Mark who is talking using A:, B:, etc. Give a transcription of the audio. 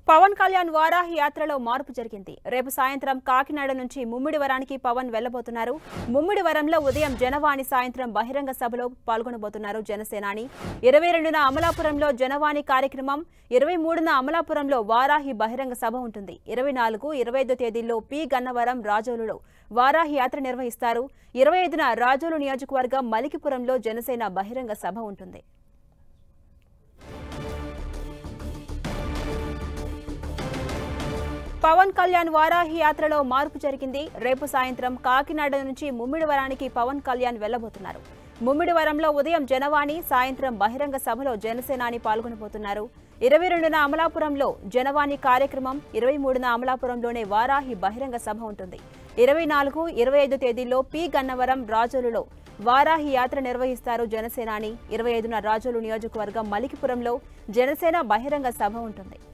A: పవన్ కళ్యాణ్ వారాహి యాత్రలో మార్పు జరిగింది. రేపు సాయంత్రం కాకినాడ నుంచి ముమ్మిడివరానికి పవన్ వెళ్లబోతున్నారు. ముమ్మిడివరంలో ఉదయం జనవాణి, సాయంత్రం బహిరంగ సభలో పాల్గొనబోతున్నారు జనసేనాని. 22న అమలాపురంలో జనవాణి కార్యక్రమం, 23న అమలాపురంలో వారాహి బహిరంగ సభ ఉంటుంది. 24, 25 తేదీల్లో పి గన్నవరం, రాజోలులో వారాహి యాత్ర నిర్వహిస్తారు. 25న రాజోలు నియోజకవర్గం మలికిపురంలో జనసేన బహిరంగ సభ ఉంటుంది. పవన్ కళ్యాణ్ వారాహి యాత్రలో మార్పు జరిగింది. రేపు సాయంత్రం కాకినాడ నుంచి ముమ్మిడివరానికి పవన్ కళ్యాణ్ వెళ్లబోతున్నారు. ముమ్మిడివరంలో ఉదయం జనవాణి, సాయంత్రం బహిరంగ సభలో జనసేనాని పాల్గొనబోతున్నారు. 22న అమలాపురంలో జనవాణి కార్యక్రమం, 23న అమలాపురంలోనే వారాహి బహిరంగ సభ ఉంటుంది. 24, 25 తేదీల్లో పి గన్నవరం, రాజోలులో వారాహి యాత్ర నిర్వహిస్తారు జనసేనాని. 25న రాజోలు నియోజకవర్గం మలికిపురంలో జనసేన బహిరంగ సభ ఉంటుంది.